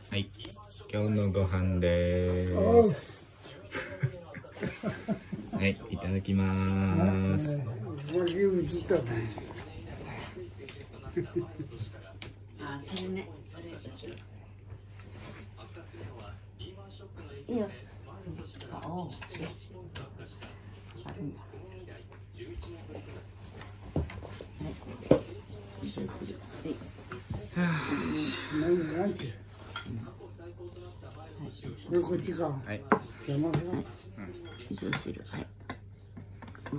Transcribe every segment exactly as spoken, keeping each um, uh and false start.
はい、今日のご飯でーす。はい、いただきまーす。 あ、それね、それ。いいよ。あ、おう。あるんだ。はい。以上する。はい。 何なんて。これこっちか。 はい。 邪魔だ。 以上する。はい。うん。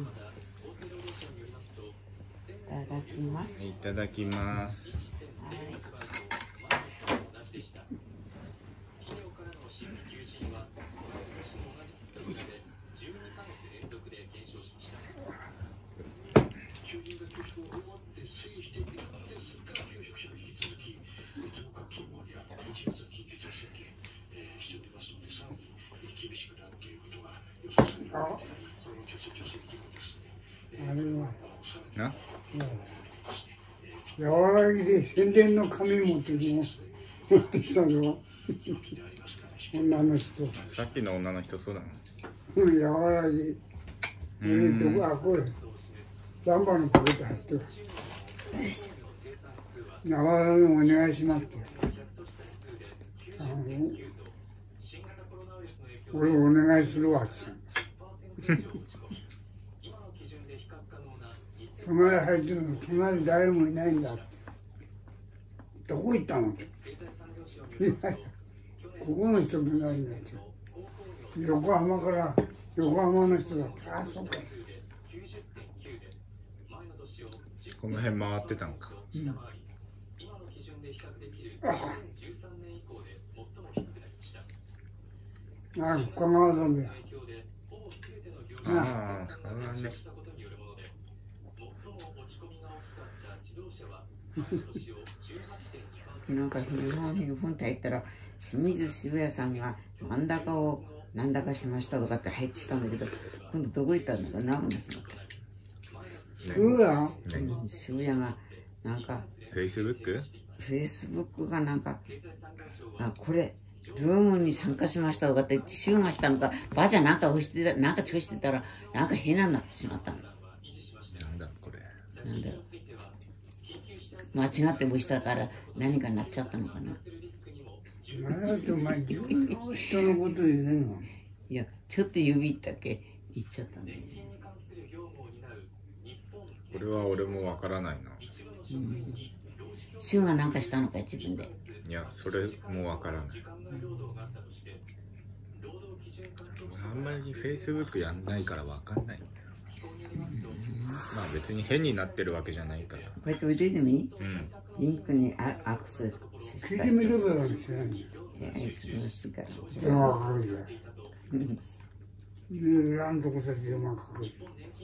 いただきます。 いただきます。 はい。 あ、あれはな？ 和らぎで宣伝の紙持ってきます持ってきたぞ。女の人。 さっきの女の人そうだうん、和らぎ。えー、どこ、あ、これ。ジャンバーのポケット入ってる。和らぎお願いしますって。あの、俺お願いするわって。隣入ってるの、隣誰もいないんだって。どこ行ったのって。いや、ここの人じゃないんだって。横浜から、横浜の人だって。あ、そうか。 この辺回ってたんか。 うん、ああ、香川だね。 ああ、そうだね。 なんか日本に本体行ったら清水渋谷さんがなんだかをなんだかしましたとかって入ってきたんだけど、今度どこ行ったのかな、話しまった。 うわ、 うん、渋谷がなんかフェイスブック？ フェイスブックがなんか、あ、これルームに参加しましたとかって週がしたのか、バじゃなんか押してた、なんか調子してたらなんか変なになってしまったの。 なんだこれ。 なんだろう。間違って押したから何かなっちゃったのかな。 なんでお前自分の人のこと言うねんの。 いや、ちょっと指だけ言っちゃったんだよね。 これは俺もわからないな。 うん。シュがなんかしたのか自分で。 いや、それもわからない。あんまりフェイスブックやんないからわかんない。まあ別に変になってるわけじゃないから。こうやって腕でもいい？ うん。 リンクにアクセス聞いてみればいいわけじゃない。 いや、忙しいから。 それはわかるじゃん。なんとかさ電話かける。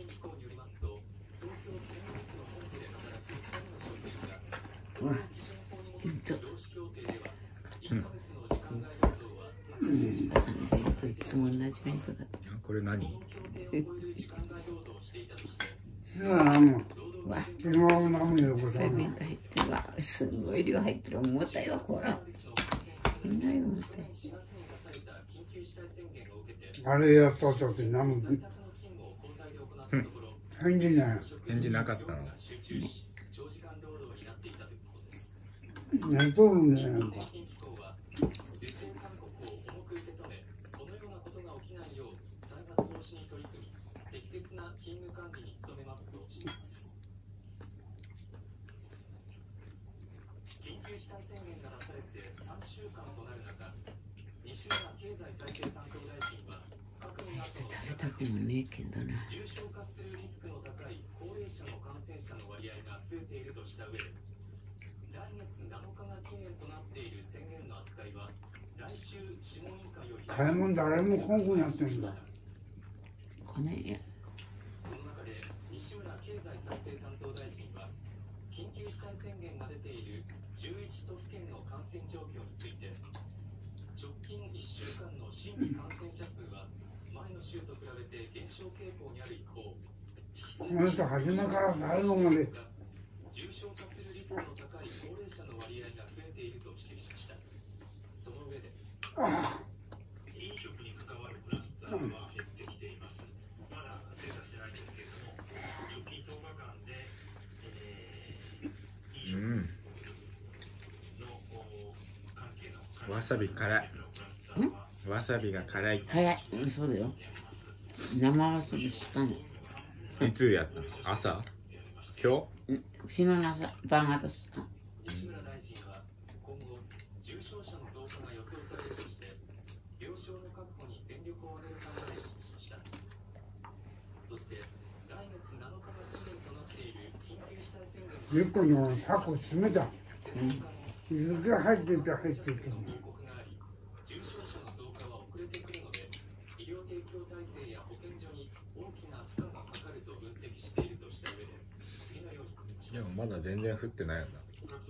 うわ、いいと。 うん。 お母さんの弁当いつも同じ弁当だった。 これ何？ いや、もう。 わ、 電話を何もよこさない。 弁当入ってるわ。すごい量入ってる。重たいわ、これ。いないよ、重たい。 あれやったとって何も。返事ない。 返事なかったの？ 寝とるんだよ、なんか。 して食べたくもねえけどな。 買い物誰も来んくなってんだ。 来ねえや。 緊急事態宣言が出ているじゅういち都府県の感染状況について、直近いっしゅうかんの新規感染者数は前の週と比べて減少傾向にある一方、 この人初めから最後まで重症化するリスクの高い高齢者の割合が増えていると指摘しました。 その上であ飲食に関わるクラスターは減ってきています。まだ精査してないんですけれども、直近とおかかんで、えー、飲食うんの関係のわさび辛い。わさびが辛い。 早い。うん、そうだよ。生わさびしたの。 いつやったの？朝？今日？ うん、昨日の朝、晩方した。 西村大臣は今後重症者の増加が予想されるとして病床の確保に全力を挙げる考えを示しました。そして来月なのかが期限となっている緊急事態宣言のゆっこの箱詰めた。 専門家の水が入ってた入ってた。 報告があり、重症者の増加は遅れてくるので医療提供体制や保健所に大きな負荷がかかると分析しているとした上で次のように述べました。 でもまだ全然降ってないよな。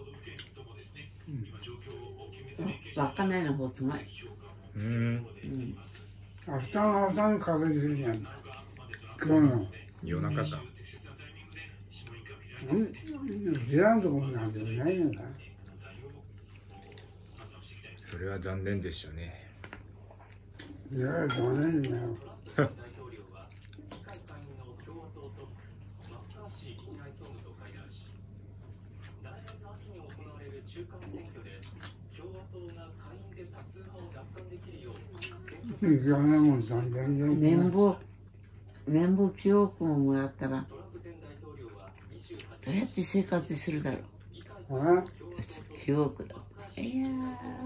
わかめの方すごい。 うーん。 うん。 明日の朝にかけてるじゃん。今日の。 夜中か。 うん。知らんとこなんてないのか。 それは残念でしたね。 いや、ダメだよ。 大統領は議会下院の共和党トップマッカーシー議会総務と会談し、来年の秋に行われる中間選挙で共和党が下院で多数派を奪還できるよう選挙いかないもんさ、全然。 綿棒、綿棒きゅうおくももらったら、 トランプ前大統領はにじゅうはちどうやって生活するだろう。 あきゅうおくだ。いやー、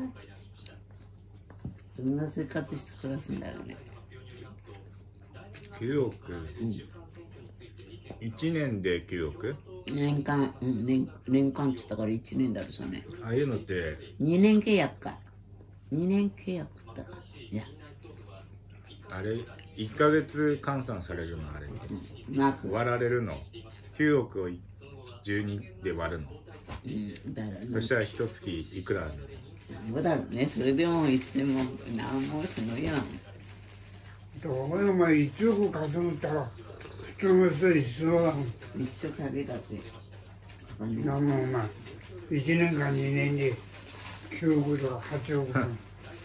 どんな生活して暮らすんだろうね。 きゅうおく。いちねんできゅうおく？ 年間、うん、年年間って言ったからいちねんだろ、そうね。 ああいうのってにねん契約か。にねん契約だ。いや、 あれいっかげつ換算されるのあれマーク。 割られるのきゅうおくをじゅうにで割るの。 うん、だからそしたら一月いくらあるの？ なんぼだろうね。それでも一銭も何もすごいやん。 俺お前いちおく稼ぐったら普通の人一緒だもん。 一生食べたって。 なんもお前いちねんかんにねんできゅうおくとかはちおくとか。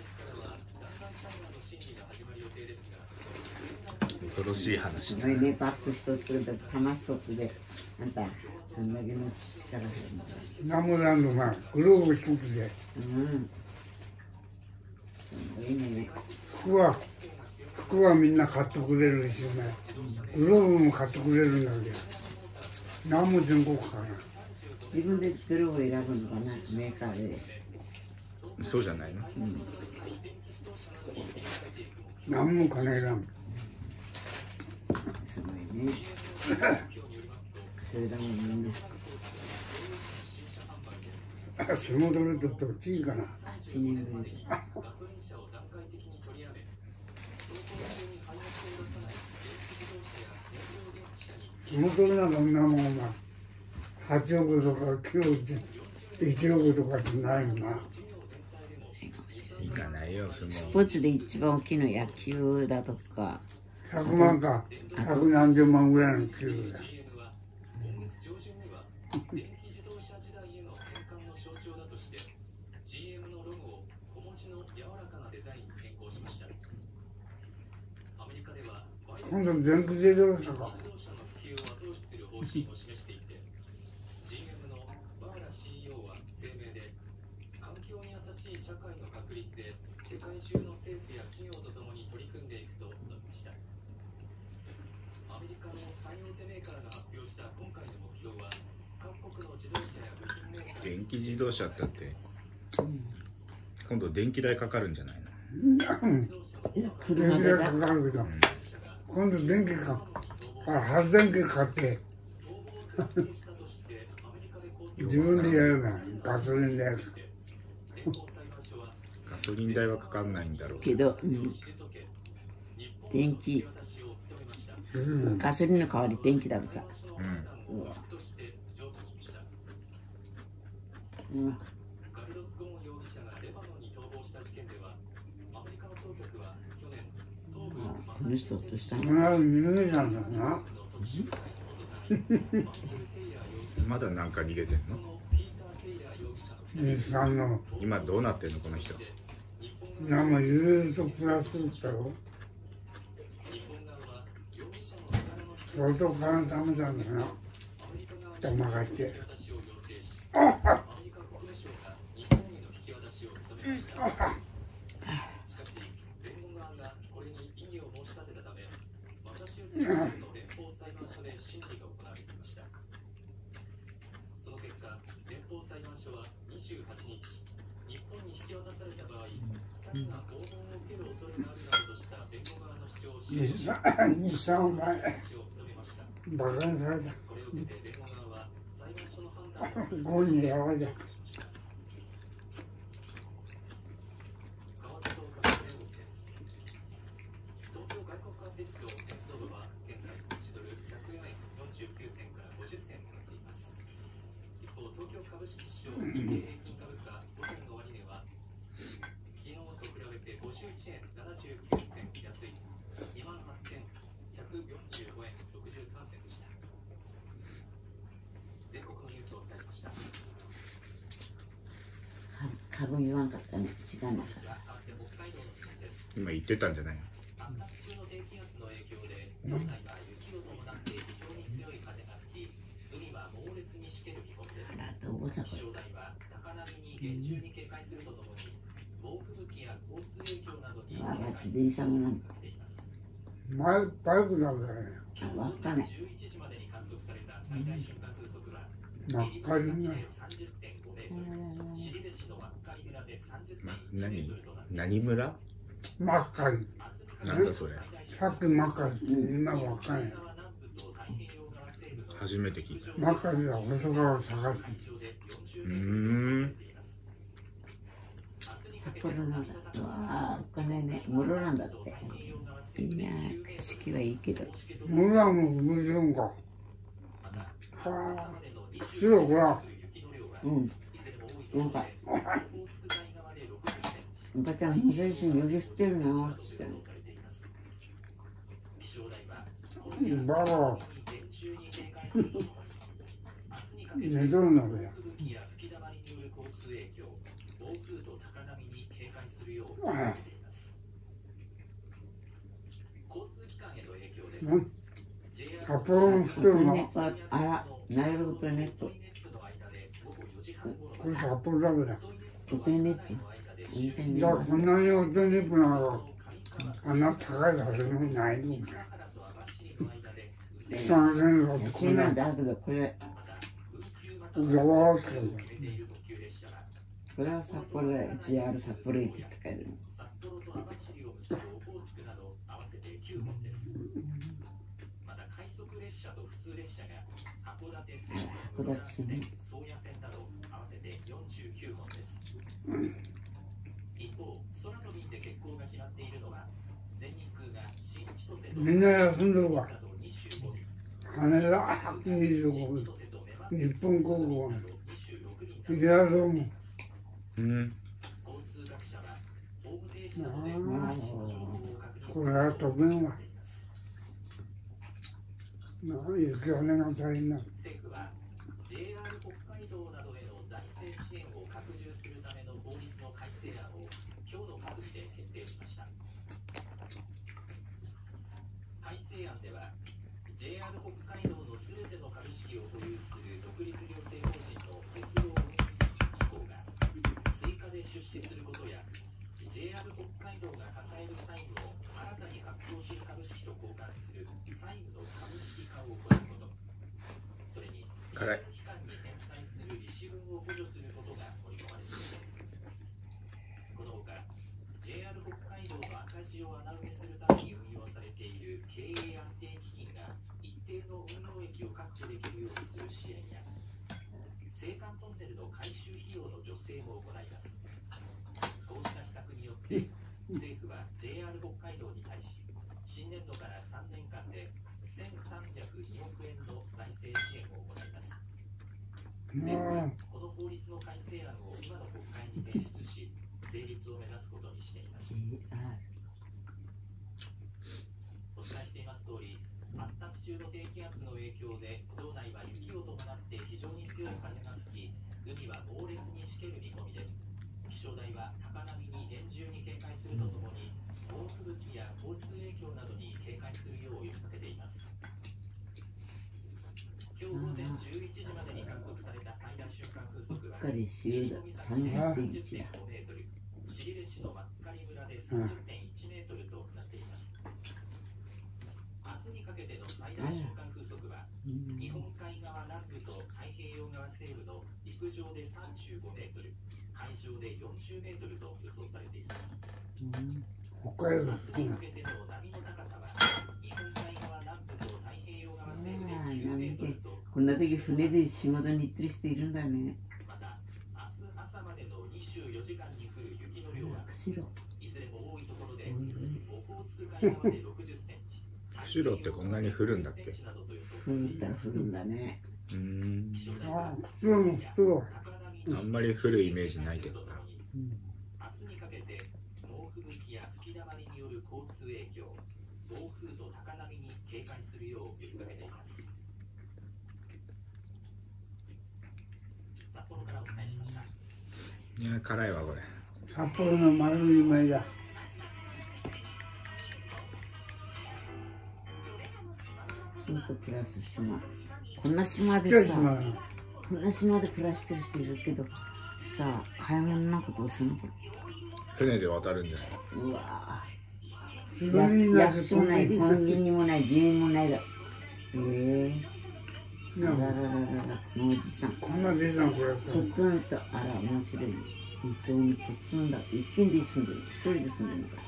恐ろしい話だ。 すごいね、バット一つで玉一つであんたそんだけの力入るんだ。 なんもなんのまあグローブ一つでうん。すごいね。 服は服はみんな買ってくれるしね、グローブも買ってくれるんだけど何も全国かな。 自分でグローブを選ぶのかな、メーカーで。 そうじゃないの？ うん。 何も金いらん。 すごいね。それだもんみんな。 仕事のとどっちいいかな。 はちねんぶりで。 仕事ならそんなもんお前はちおくとかきゅうおくいちおくとかってないもんな。 いかないよ、相ス撲。 ポーツで一番大きいの野球だとか。 ひゃくまんか百何十万ぐらいの給料だ。 電気自動車時代への転換の象徴だとして ジーエム のロゴを小文字の柔らかなデザインに変更しました。アメリカでは今度電気自動車か。 自動車の普及を後押しする方針を示していて ジーエム のバーラ シーイーオー は声明で環境に優しい社会の確立へ世界中の政府や企業とともに取り組んでいくと述べました。アメリカの最大手メーカーが発表した今回の目標は各国の自動車や部品メーカー電気自動車ってって今度電気代かかるんじゃないの？ 電車でだ気代かかるけど、今度電気かあ発電機買って自分でやればガソリン代。 ガソリン代はかかんないんだろうけど、うん、電気、 うん、 ガソリンの代わり電気だろさ。 うん。 うわ。うん。 カルロス・ゴーン容疑者がレバノンに逃亡した事件ではアメリカの当局は去年東部あ、この人どうしたこの？ の間逃げたんだな。 まだなんか逃げてんの？ 日産の今どうなってんのこの人？ 今もずっと暮らすだろ。相当金貯めたんだな。黙がって。あっあっしかし、弁護側がこれに異議を申し立てたため、マサチューセッツ州の連邦裁判所で審理が行われていました。その結果、連邦裁判所はにじゅうはちにち、日本に引き渡された場合、ふたりが拷問を受ける恐れがあるなどとした弁護側の主張を支持し、 日産お前、バカにされた。 これを受けて弁護側は裁判所の判断をゴにやばいじゃん。 株式市場日経平均株価午前の終値は昨日と比べてごじゅういちえんななじゅうきゅうせん安い にまんはっせんひゃくよんじゅうごえんろくじゅうさんせんでした。全国のニュースをお伝えしました。 株言わんかったね。違うな。 今言ってたんじゃないの？ 発達中の低気圧の影響で道内は雪を伴って非常に強い風が吹き、海は猛烈にしける見込みです。気象台は高波に厳重に警戒するとともに、猛吹雪や交通影響などに警戒するとなっています。 前バイクだからね。 わかんない。 じゅういちじまでに観測された最大瞬間風速は、 真っ赤になる。 さんじゅってんごメートル、後部市の真っ赤に村で さんじゅってんいち メートルとなっています。 何村？ 真っ赤に。 なんだそれ。 さっき真っ赤にって今わかんない。 初めて聞いた。 真っ赤には細川を探す。 うーん。 札幌なんだ。うわあ、お金ね、室なんだって。いいね、景色はいいけど。 村も無人か。はあ。白ほら。 うん。なんか、おばちゃん、無印に呼び捨てるなって言ってる。ババ。寝とるんだべや。札幌の人のあら、なるほどネット。 これ札幌だべだ。 お手ネット。 だからこんなにお手ネットならあんな高いはずもないのか。北の線路ってこんな。 だけどこれ。 裏側って言うこれは札幌で ジェイアール 札幌駅って書いてる。 また快速列車と普通列車が函館線、 函館線、 宗谷線など合わせてよんじゅうきゅうほんです。一方、空の便で欠航が決まっているのは全日空が新千歳みんな休んでるわ。羽田にじゅうご、日本航空、いやどうも。 うん。 これは飛べんわ。なあ、雪金が大変な。 政府は ジェイアール 北海道などへの財政支援を拡充するための法律の改正案を今日の閣議で決定しました。改正案では ジェイアール 北海道のすべての株式を保有する独立行政法人の鉄道運輸機構が追加で出資することや ジェイアール 北海道が抱える債務を新たに発行する株式と交換する債務の株式化を行うこと、それに金融機関に返済する利子分を補助することが盛り込まれています。このほか ジェイアール 北海道の赤字を穴埋めするために運用されている経営安定基金が一定の運用益を確保できるようにする支援や青函トンネルの改修費用の助成も行います。こうした施策によって政府は ジェイアール 北海道に対し新年度からさんねんかんでせんさんびゃくにおくえんの財政支援を行います。政府はこの法律の改正案を今の国会に提出し成立を目指すことにしています。お伝えしています通り、発達中の低気圧の影響で道内は雪を伴って非常に強い風が吹き、海は猛烈にしける見込みです。 気象台は高波に厳重に警戒するとともに、猛吹雪や交通影響などに警戒するよう呼びかけています。今日午前じゅういちじまでに観測された最大瞬間風速は、 かり週ださんじゅっセンチだ。 尻出市の真狩村で さんじゅってんいちメートルとなっています。明日にかけての最大瞬間風速は、日本海側南部と太平洋側西部の陸上でさんじゅうごメートル、海上でよんじゅうメートルと予想されています。 北海道明日にかけての波の高さは、日本海側南部と太平洋側西部できゅうメートルと、 こんな時船で下田に行ってる人いるんだね。 また、明日朝までのにじゅうよじかんに降る雪の量は、 釧路。 いずれも多いところで、オホーツク海側でろくじゅっセンチ。 釧路ってこんなに降るんだっけ？ 降ったら降るんだね。 うーん。 ああ、普通の普通。 あんまり降るイメージないけどな。 明日にかけて猛吹雪や吹きだまりによる交通影響、暴風と高波に警戒するよう呼びかけています。札幌からお伝えしました。 いや、辛いわこれ。 札幌の丸い米だ。 チンコプラス島。こんな島でさ、こんな島で暮らしてる人いるけどさあ、買い物なんかどうするの？ 船で渡るんじゃなうい？ わ普ぁ、 通になって役所ない、コンビニもない、牛乳もないだ。ええー。あららららら、のおじさん。 こんなでさんこれポツンと、あら、面白い。本当にポツンだ。一軒で住んでる。一人で住んでるのか。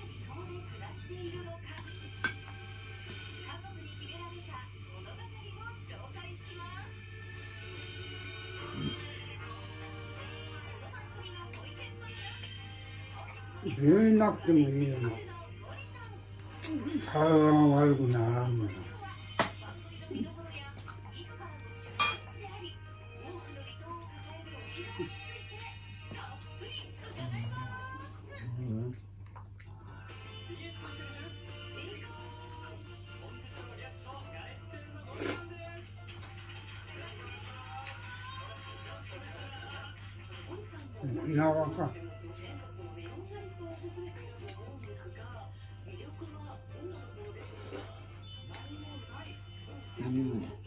病院なくてもいいよな。体が悪くならんのよ。沖縄か。 何もない。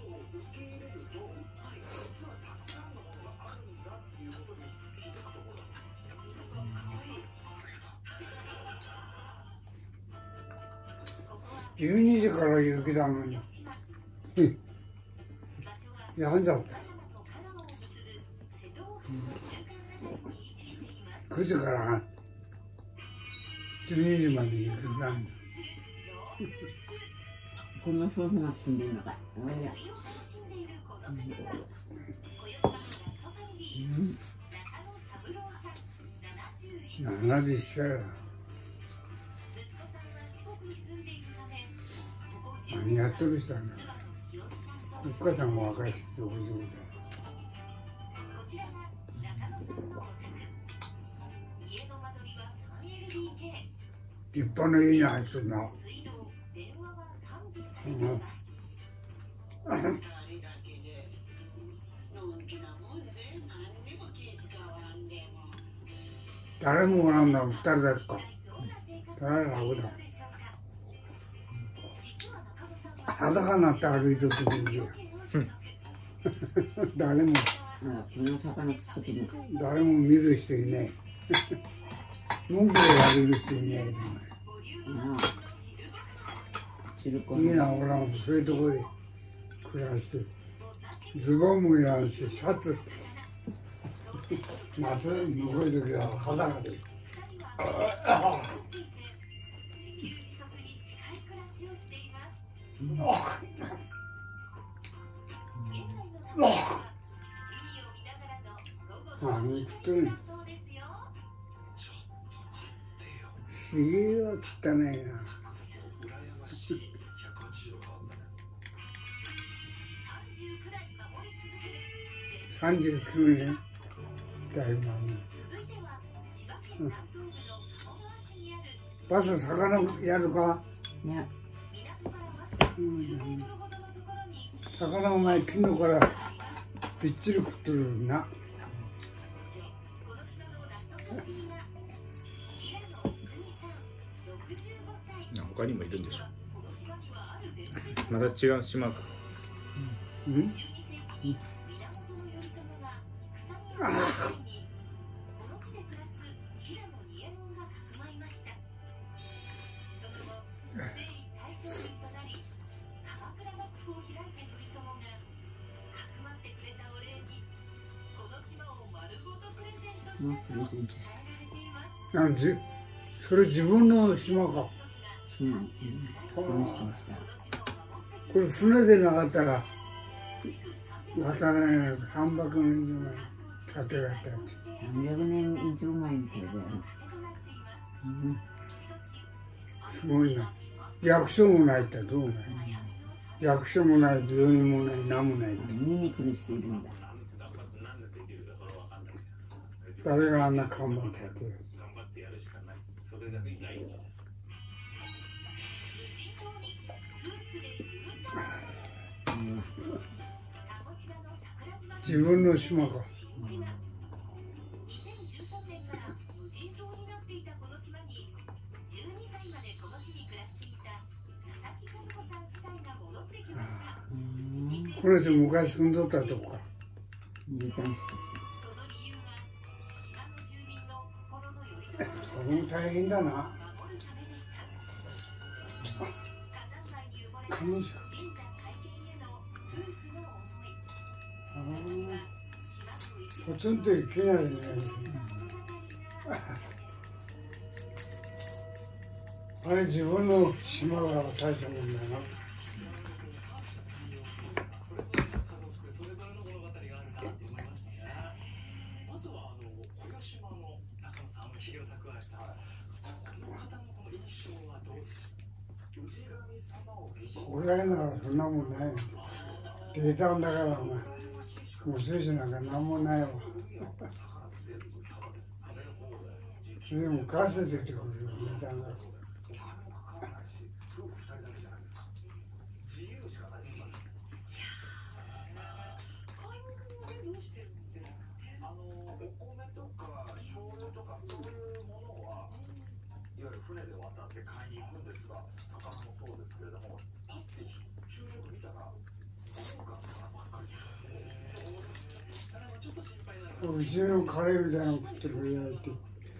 じゅうにじから雪だのに。やんじゃった。くじからじゅうにじまで雪だんだ。 こんな夫婦が住んでるのか。おいや。 ななじゅっさいだ。何やってる人なんだ。お母さんも若いし、ろくじゅうごさい。立派な家に入ってるな。うん、誰もおらんだろ、二人だけか。誰が楽だ。裸になって歩いてる時にいるよ。誰も、誰も見る人いない。文句でやれる人いないじゃない。いいな、俺はそういうところで暮らして、ズボンもいらんし、シャツ、夏、向こういう時は裸で。何言ってるの？ひげは汚いな。さんじゅうきゅうねんだいぶ前に、うん、バス魚やるか、 ね、 うん、魚お前昨日からびっちり食ってるな。 他にもいるんでしょ。また違う島か。 うん、ああなんでそれ自分の島か。 そうなんですよね。この人の下。 これ船でなかったら渡らない半百年以上前建てられたやつ。 何百年以上前に建てられた。うん、 すごいな。役所もないってどうない、うん、役所もない、病院もない、何もないって。 見に来る人いるんだ。 誰があんな看板立てる。自分の島か。この人昔住んどったとこか。これも大変だな。彼女。ポツンといけないね。あれ自分の島が大したもんだな。これならそんなもんないよ。出たんだからお前。もう聖書なんかなんもないわ。それでもかせてってことですよ、出たんだから。 いわゆる船で渡って買いに行くんですが、魚もそうですけれども、パッて昼食見たら、豪華な魚ばっかりです。 うちのカレーみたいなの食ってくれないって。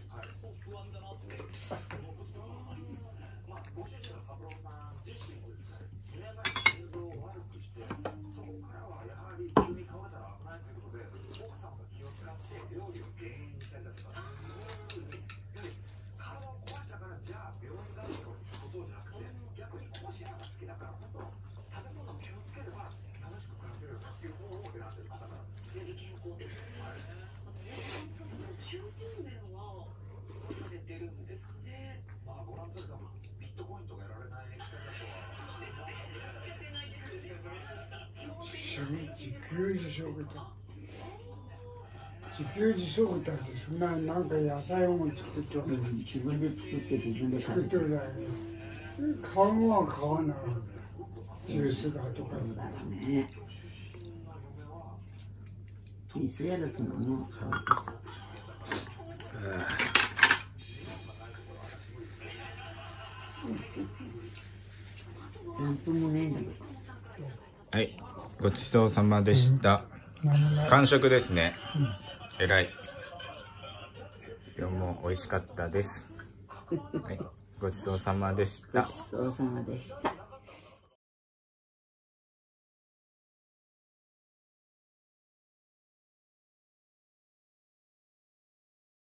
まあ、ご主人の三郎さん自身もですね、にねんまえに心臓を悪くして、そこからはやはり急に倒れたら危ないということで、奥さんが気を使って料理を減塩にしたりだとか、体を壊したからじゃあ病院があるということじゃなくて、逆にこうしやが好きだからこそ食べ物を気をつければ楽しく暮らせるよっていう方を選んでる方なんです。より健康的。はい。中級面はどうされてるんですかね。まあご覧ください。ビットコインとかやられない液体だとは。 自給自足だ。自給自足だってそんななんか野菜も作ってる、うん、 自分で作って自分で作ってるだけで買うのは買わないジュースだとかだろうね。いつやるそのもの買うとさ。何分もねえんだけど。 はい、ごちそうさまでした。うん、完食ですね。うんえらい。今日も美味しかったです。はい、ごちそうさまでした。 ごちそうさまでした。